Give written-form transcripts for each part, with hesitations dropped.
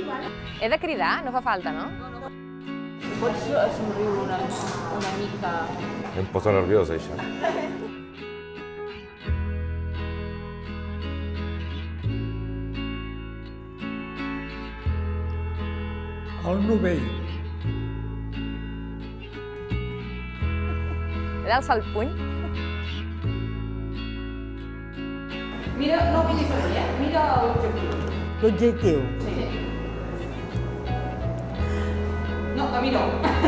He de cridar? No fa falta, no? Pots somriure una mica? Em posa nerviosa, això. El novell. He d'alçar el puny? Mira, no miris així, mira l'objectiu. L'objectiu. Sí. No, a mi no.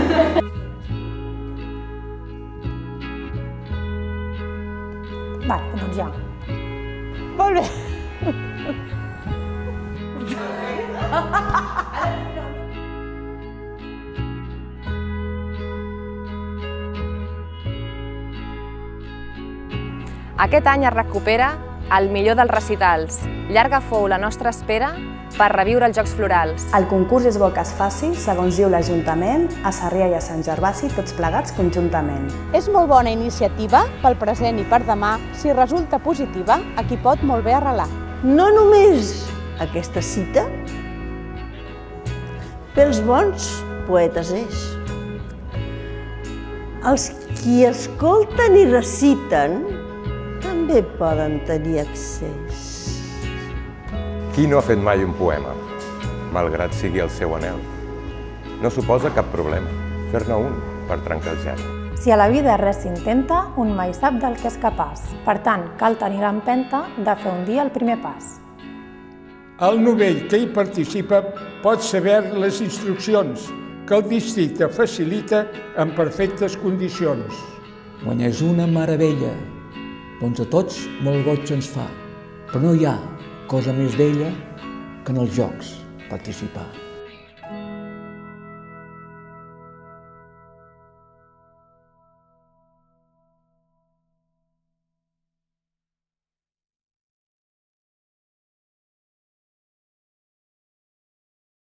Vale, doncs ja. Molt bé. Aquest any es recupera el millor dels recitals. Llarga fou la nostra espera per reviure els Jocs Florals. El concurs és bo que es faci, segons diu l'Ajuntament, a Sarrià i a Sant Gervasi, tots plegats conjuntament. És molt bona iniciativa pel present i per demà. Si resulta positiva, aquí pot molt bé arrelar. No només aquesta cita, pels bons poetes és. Els qui escolten i reciten també poden tenir accés. Qui no ha fet mai un poema, malgrat sigui el seu anhel? No suposa cap problema fer-ne un per trencar el gel. Si a la vida res s'intenta, un mai sap del que és capaç. Per tant, cal tenir l'empenta de fer un dia el primer pas. El novell que hi participa pot saber les instruccions que el districte facilita en perfectes condicions. Guanyar és una meravella, doncs a tots molt goig ens fa, però no hi ha cosa més bella que en els jocs participar.